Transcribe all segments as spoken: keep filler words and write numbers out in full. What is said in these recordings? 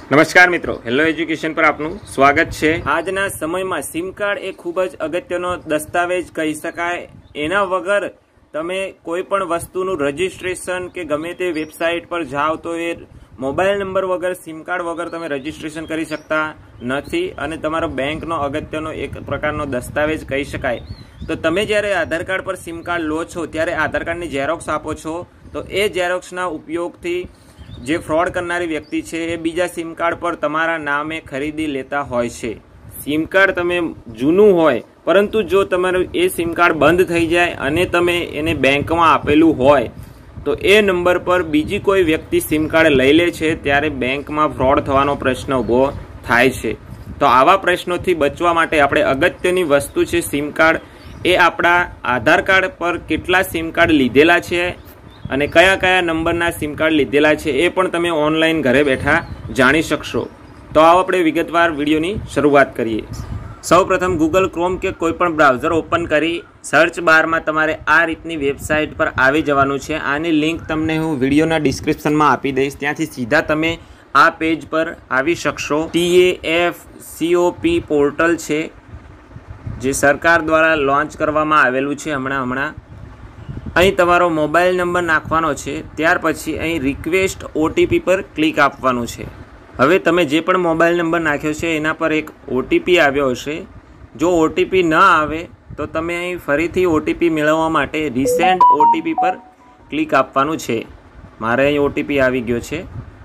નમસ્કાર મિત્રો, hello education પર આપનું સ્વાગત છે। આજના સમયમાં સિમ કાર્ડ એ ખૂબ જ અગત્યનો દસ્તાવેજ કહી શકાય। એના વગર તમે કોઈ પણ વસ્તુનું રજીસ્ટ્રેશન કે ગમે તે વેબસાઇટ પર જાઓ તો એ મોબાઈલ નંબર વગર સિમ કાર્ડ વગર તમે રજીસ્ટ્રેશન કરી શકતા નથી અને તમારો બેંકનો અગત્યનો એક પ્રકારનો દસ્તાવેજ કહી શકાય। તો તમે જ્યારે આધાર કાર્ડ પર સિમ કાર્ડ લો છો ત્યારે આધાર કાર્ડની ઝેરોક્સ આપો છો તો એ ઝેરોક્સના ઉપયોગથી જે ફ્રોડ કરનારી વ્યક્તિ છે એ બીજા સિમ કાર્ડ પર તમારા નામે ખરીદી લેતા હોય છે। સિમ કાર્ડ તમે જૂનું હોય પરંતુ જો તમારું એ સિમ કાર્ડ બંધ થઈ જાય અને તમે એને બેંકમાં આપેલું હોય તો એ નંબર પર બીજી કોઈ વ્યક્તિ સિમ કાર્ડ લઈ લે છે ત્યારે બેંકમાં ફ્રોડ થવાનો પ્રશ્ન ઊભો થાય છે। તો આવા પ્રશ્નોથી બચવા માટે આપણે અગત્યની વસ્તુ છે સિમ કાર્ડ, એ આપણા આધાર કાર્ડ પર કેટલા સિમ કાર્ડ લીધેલા છે અને કયા કયા નંબરના સિમ કાર્ડ લીધેલા છે એ પણ તમે ઓનલાઈન ઘરે બેઠા જાણી શકશો। તો આવો આપણે વિગતવાર વિડીયોની શરૂઆત કરીએ। સૌપ્રથમ ગૂગલ ક્રોમ કે કોઈ પણ બ્રાઉઝર ઓપન કરી સર્ચ બારમાં તમારે આ રીતની વેબસાઇટ પર આવી જવાનું છે। આની લિંક તમને હું વિડીયોના ડિસ્ક્રિપ્શનમાં આપી દઈશ, ત્યાંથી સીધા તમે આ પેજ પર આવી શકશો। T A F C O P portal છે જે સરકાર દ્વારા લોન્ચ કરવામાં આવેલું છે હમણાં હમણાં અહીં તમારો મોબાઈલ નંબર નાખવાનો છે, ત્યાર પછી અહીં રિક્વેસ્ટ ઓટીપી પર ક્લિક આપવાનું છે। હવે તમે જે પણ મોબાઈલ નંબર નાખ્યો છે એના પર એક ઓટીપી આવ્યો હશે, જો ઓટીપી ન આવે તો તમે અહીં ફરીથી ઓટીપી મેળવવા માટે રિસેન્ટ ઓટીપી પર ક્લિક આપવાનું છે। મારે અહીં ઓટીપી આવી ગયો છે,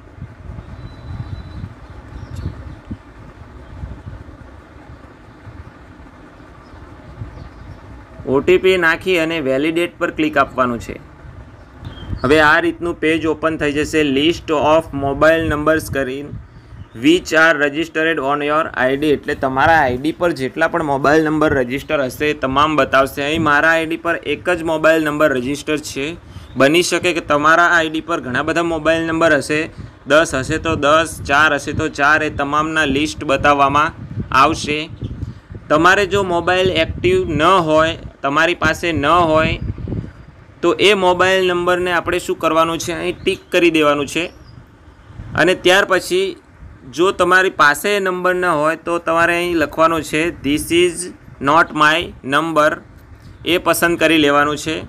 ઓટીપી નાખી અને વેલિડેટ પર ક્લિક આપવાનું છે। હવે આ રીતનું પેજ ઓપન થઈ જશે। લિસ્ટ ઓફ મોબાઈલ નંબર્સ કરીને which are registered on your ID, એટલે તમારા આઈડી પર જેટલા પણ મોબાઈલ નંબર રજિસ્ટર હશે તમામ બતાવશે। અહીં મારા આઈડી પર એક જ મોબાઈલ નંબર રજિસ્ટર છે, બની શકે કે તમારા આઈડી પર ઘણા બધા મોબાઈલ નંબર હશે, દસ હશે તો દસ, ચાર હશે તો ચાર, એ તમામના લિસ્ટ બતાવવામાં આવશે। તમારે જો મોબાઈલ એક્ટિવ ન હોય, તમારી પાસે ન હોય તો એ મોબાઈલ નંબરને આપણે શું કરવાનું છે, અહીં ટીક કરી દેવાનું છે અને ત્યાર પછી જો તમારી પાસે એ નંબર ન હોય તો તમારે અહીં લખવાનું છે this is not my number, એ પસંદ કરી લેવાનું છે।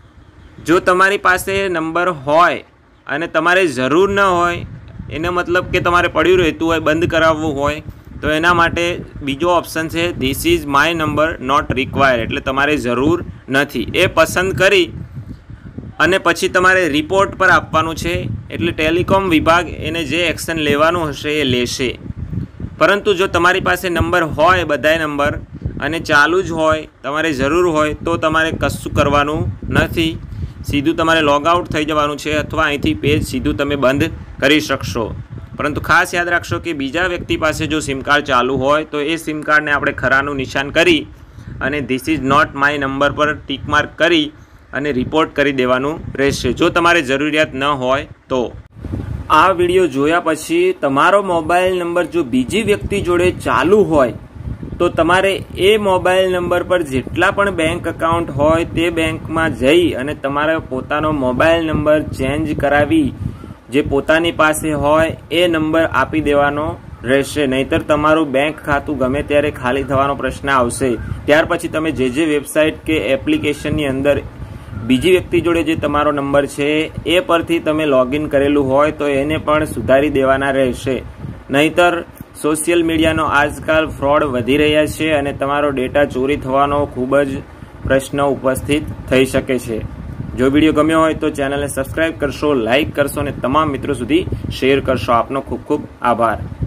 જો તમારી પાસે નંબર હોય અને તમારે જરૂર ન હોય, એનો મતલબ કે તમારે પડ્યું રહેતું હોય, બંધ કરાવવું હોય, તો એના માટે બીજો ઓપ્શન છે this is my number not required, એટલે તમારે જરૂર નથી, એ પસંદ કરી અને પછી તમારે રિપોર્ટ પર આપવાનું છે, એટલે ટેલિકોમ વિભાગ એને જે એક્શન લેવાનું હશે એ લેશે। પરંતુ જો તમારી પાસે નંબર હોય બધાય નંબર અને ચાલુ જ હોય, તમારે જરૂર હોય, તો તમારે કશું કરવાનું નથી, સીધું તમારે લોગઆઉટ થઈ જવાનું છે અથવા અહીંથી પેજ સીધું તમે બંધ કરી શકશો। પરંતુ ખાસ યાદ રાખશો કે બીજા વ્યક્તિ પાસે જો સિમ કાર્ડ ચાલુ હોય તો એ સિમ કાર્ડને આપણે ખરાનું નિશાન કરી અને this is not my number પર ટીક માર્ક કરી અને રિપોર્ટ કરી દેવાનું રહેશે, જો તમારે જરૂરિયાત ન હોય તો। આ વિડીયો જોયા પછી તમારો મોબાઈલ નંબર જો બીજી વ્યક્તિ જોડે ચાલુ હોય તો તમારે એ મોબાઈલ નંબર પર જેટલા પણ બેંક એકાઉન્ટ હોય તે બેંકમાં જઈ અને તમારે પોતાનો મોબાઈલ નંબર ચેન્જ કરાવી જે પોતાની પાસે હોય એ નંબર આપી દેવાનો રહેશે, નહીતર તમારું બેંક ખાતું ગમે ત્યારે ખાલી થવાનો પ્રશ્ન આવશે। ત્યાર પછી તમે જે જે વેબસાઇટ કે એપ્લિકેશનની અંદર બીજી વ્યક્તિ જોડે જે તમારો નંબર છે એ પરથી તમે લોગિન કરેલું હોય તો એને પણ સુધારી દેવાના રહેશે, નહીતર સોશિયલ મીડિયાનો આજકાલ ફ્રોડ વધી રહ્યા છે અને તમારો ડેટા ચોરી થવાનો ખૂબ જ પ્રશ્ન ઉપસ્થિત થઈ શકે છે। જો વિડીયો ગમ્યો હોય તો ચેનલને સબસ્ક્રાઈબ કરશો, લાઇક કરશો અને તમામ મિત્રો સુધી શેર કરશો। આપનો ખૂબ ખૂબ આભાર।